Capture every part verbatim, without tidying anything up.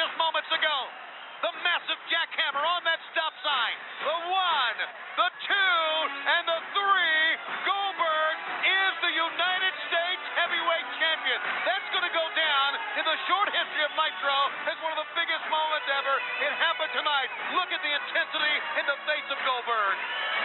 just moments ago. The massive jackhammer on that stop sign. The one, the two, and the three. Goldberg is the United States heavyweight champion. That's going to go down in the short history of Nitro as one of the biggest moments ever. It happened tonight. Look at the intensity in the face of Goldberg.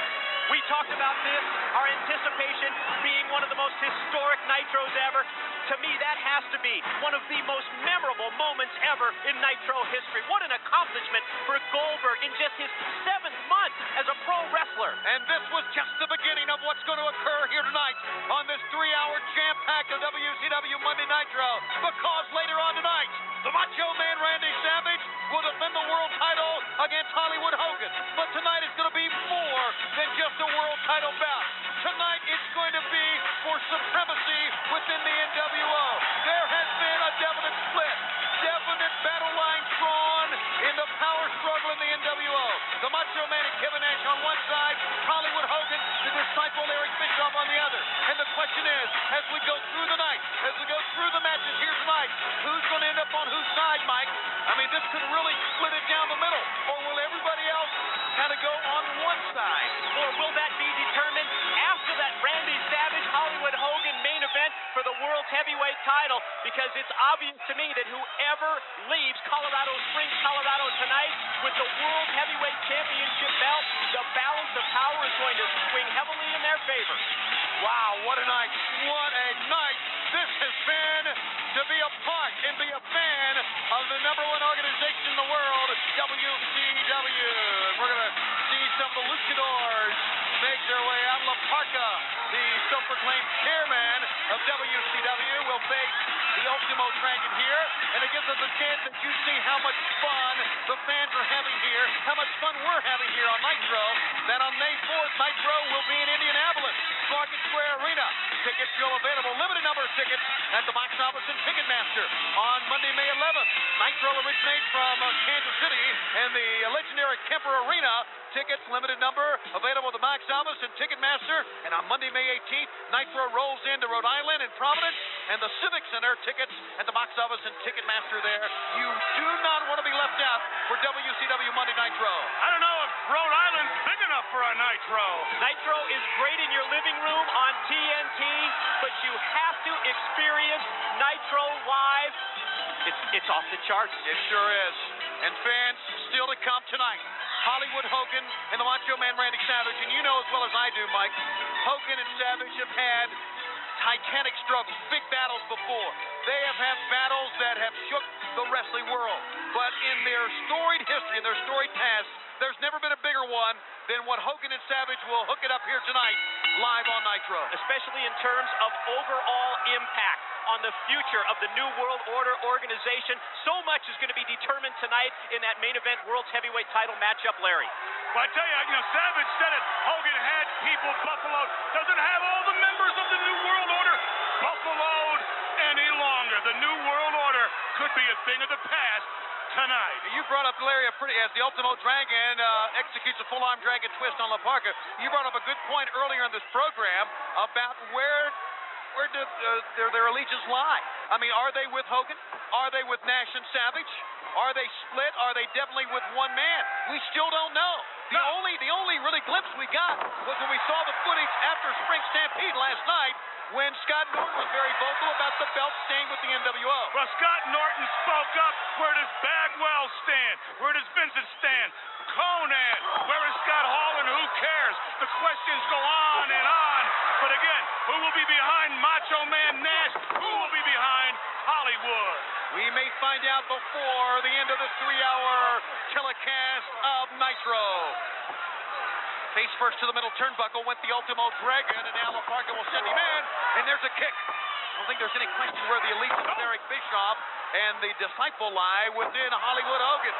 We talked about this, our anticipation being one of the most historic Nitros ever. To me, that has to be one of the most memorable moments ever in Nitro history. What an accomplishment for Goldberg in just his seventh month as a pro wrestler. And this was just the beginning of what's going to occur here tonight on this three-hour jam-packed W C W Monday Nitro. Because later on tonight, the Macho Man Randy Savage will defend the world title against Hollywood Hogan. But tonight is going to be more than just a world title bout. Tonight it's going to be for supremacy within the N W O. There has been a definite split, definite battle line drawn in the power struggle in the N W O. The Macho Man and Kevin Nash on one side, Hollywood Hogan, the disciple Eric Bischoff on the other. And the question is, as we go through the night, as we go through the matches here tonight, who's going to end up on whose side, Mike? I mean, this could really split it down the middle. Or will everybody else kind of go on one side? Or will that be determined after that Randy Savage Hollywood Hogan main event for the world's heavyweight title? Because it's obvious to me that whoever leaves Colorado Springs, Colorado tonight with the World Heavyweight Championship belt, the balance of power is going to swing heavily in their favor. Wow, what a night. What a night this has been to be a part and be a fan of the number one organization in the world, W C W. And we're going to see some of the luchadors make their way out. La Parka, the self-proclaimed chairman of W C W, will face the Ultimo Dragon here. And it gives us a chance that you see how much fun the fans are having here, how much fun we're having here on Nitro. That on May fourth, Nitro will be in Indianapolis, Market Square Arena. Tickets still available, limited number of tickets at the box office and Ticketmaster. On Monday, May eleventh, Nitro originates from uh, Kansas City and the legendary Kemper Arena. Tickets, limited number, available at the box office and Ticketmaster. And on Monday, May eighteenth, Nitro rolls into Rhode Island and Providence and the Civic Center. Tickets at the box office and Ticketmaster there. You do not want to be left out for W C W Monday Nitro. I don't know if Rhode Island's big enough for a Nitro. Nitro is great in your living room on T N T, but you have to experience Nitro live. It's, it's off the charts. It sure is. And fans, still to come tonight, Hollywood Hogan and the Macho Man Randy Savage. And you know as well as I do, Mike, Hogan and Savage have had titanic struggles, big battles before. They have had battles that have shook the wrestling world. But in their storied history, in their storied past, there's never been a bigger one than what Hogan and Savage will hook it up here tonight, live on Nitro. Especially in terms of overall impact on the future of the New World Order organization. So much is going to be determined tonight in that main event World's Heavyweight title matchup, Larry. Well, I tell you, you know, Savage said it. Hogan had people buffaloed. Doesn't have all the members of the New World Order buffaloed any longer. The New World Order could be a thing of the past tonight. You brought up Larry pretty, as the Ultimo Dragon uh, executes a full-arm dragon twist on La Parka. You brought up a good point earlier in this program about where where did uh, their, their allegiance lie. I mean, are they with Hogan? Are they with Nash and Savage? Are they split? Are they definitely with one man? We still don't know. The no. only the only really glimpse we got was when we saw the footage after Spring Stampede last night, when Scott Norton was very vocal about the belt staying with the N W O. Well, Scott Norton spoke up. Where does Bagwell stand? Where does Vincent stand? Conan. Where is Scott Hall, and who cares? The questions go on and on. But again, who will be behind Macho Man Nash? Who will be behind Hollywood? We may find out before the end of this three-hour telecast of Nitro. Face first to the middle turnbuckle went the Ultimo Dragon, and now La Parka will send him in, and there's a kick. I don't think there's any question where the elite of Eric Bischoff and the disciple lie within Hollywood Hogan.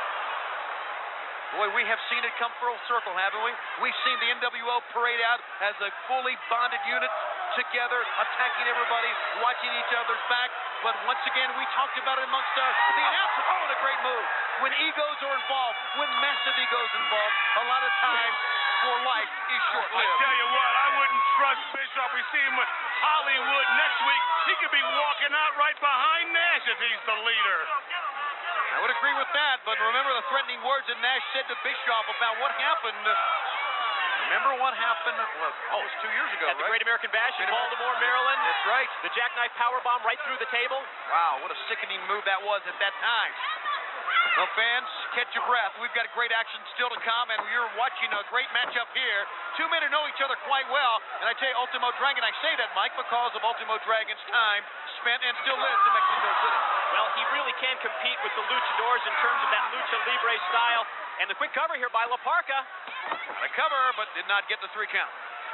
Boy, we have seen it come full circle, haven't we? We've seen the N W O parade out as a fully bonded unit together, attacking everybody, watching each other's back. But once again, we talked about it amongst us. The announcer, oh, what a great move. When egos are involved, when massive egos involved, a lot of times for life is short-lived. I tell you what, I wouldn't trust Bischoff. We see him with Hollywood next week. He could be walking out right behind Nash if he's the leader. I would agree. agree with that, but remember the threatening words that Nash said to Bischoff about what happened. Remember what happened? Well, oh, it was two years ago, At the right? Great American Bash in Great Baltimore, American- Maryland. That's right. The jackknife powerbomb right through the table. Wow, what a sickening move that was at that time. Well, fans, catch your breath. We've got a great action still to come, and you're watching a great matchup here. Two men who know each other quite well, and I tell you, Ultimo Dragon, I say that, Mike, because of Ultimo Dragon's time spent and still lives in Mexico City. Well, he really can compete with the luchadors in terms of that lucha libre style. And the quick cover here by La Parka. Got a cover, but did not get the three count.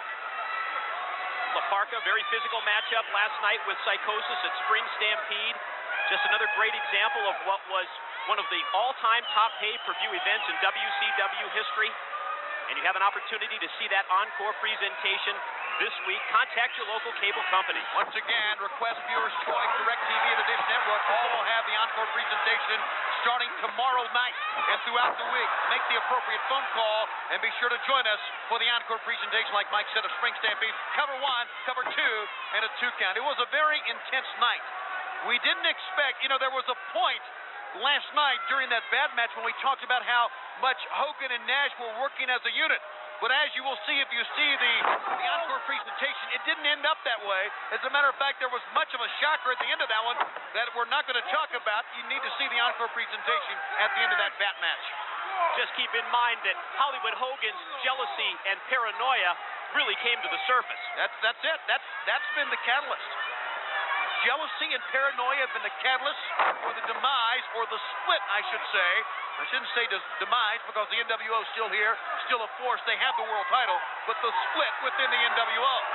La Parka, very physical matchup last night with Psychosis at Spring Stampede. Just another great example of what was one of the all-time top pay-per-view events in W C W history. And you have an opportunity to see that encore presentation this week. Contact your local cable company. Once again, request viewers' choice, DirecTV and the Dish Network all will have the encore presentation starting tomorrow night and throughout the week. Make the appropriate phone call and be sure to join us for the encore presentation, like Mike said, of Spring Stampede. Cover one, cover two, and a two count. It was a very intense night. We didn't expect, you know, there was a point last night during that bad match when we talked about how much Hogan and Nash were working as a unit. But as you will see if you see the, the encore presentation, it didn't end up that way. As a matter of fact, there was much of a shocker at the end of that one that we're not going to talk about. You need to see the encore presentation at the end of that bat match. Just keep in mind that Hollywood Hogan's jealousy and paranoia really came to the surface. That's that's it. That's that's been the catalyst. Jealousy and paranoia have been the catalyst for the demise, or the split, I should say. I shouldn't say des- demise because the N W O is still here, still a force. They have the world title, but the split within the N W O.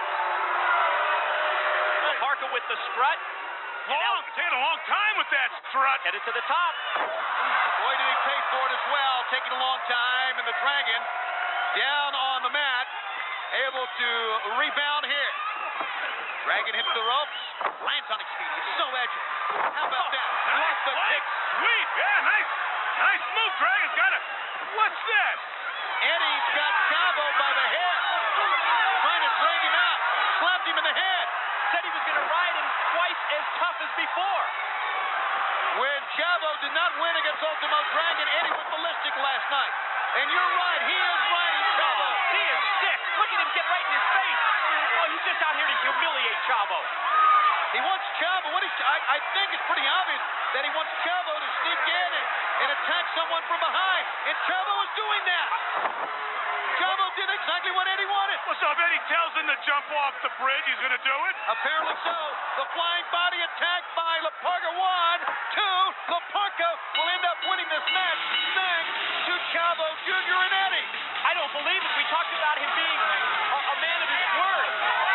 La Parka with the strut. Long, taking a long time with that strut. Headed to the top. Boy, did he pay for it as well, taking a long time, and the Dragon down on the mat, able to rebound here. Dragon hits the ropes, lands on his feet. He's so agile. How about that? Nice, the nice, kick. sweet, yeah, nice, nice move. Dragon's got it. What's this? Eddie's got Chavo by the head, trying to drag him out. Slapped him in the head. Said he was going to ride him twice as tough as before. When Chavo did not win against Ultimo Dragon, Eddie went ballistic last night. And you're right, he is riding Chavo. He is sick. Look at him get right in his face. Oh, he's just out here to humiliate Chavo. He wants Chavo. What he, I, I think it's pretty obvious that he wants Chavo to sneak in and, and attack someone from behind. And Chavo is doing that. Chavo did exactly what Eddie wanted. Well, so if Eddie tells him to jump off the bridge, he's going to do it? Apparently so. The flying body attack by La Parka. One, two. La Parka will end up winning this match thanks to Chavo Junior and Eddie. I don't believe it. We talked about him being a, a man of his word.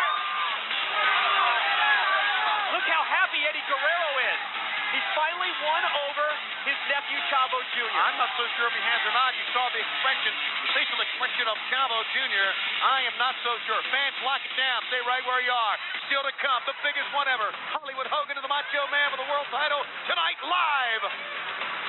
Look how happy Eddie Guerrero is. He's finally won over his nephew Chavo Junior I'm not so sure if he has or not. You saw the expression, the facial expression of Chavo Junior I am not so sure. Fans, lock it down. Stay right where you are. Still to come, the biggest one ever. Hollywood Hogan and the Macho Man for the world title tonight live.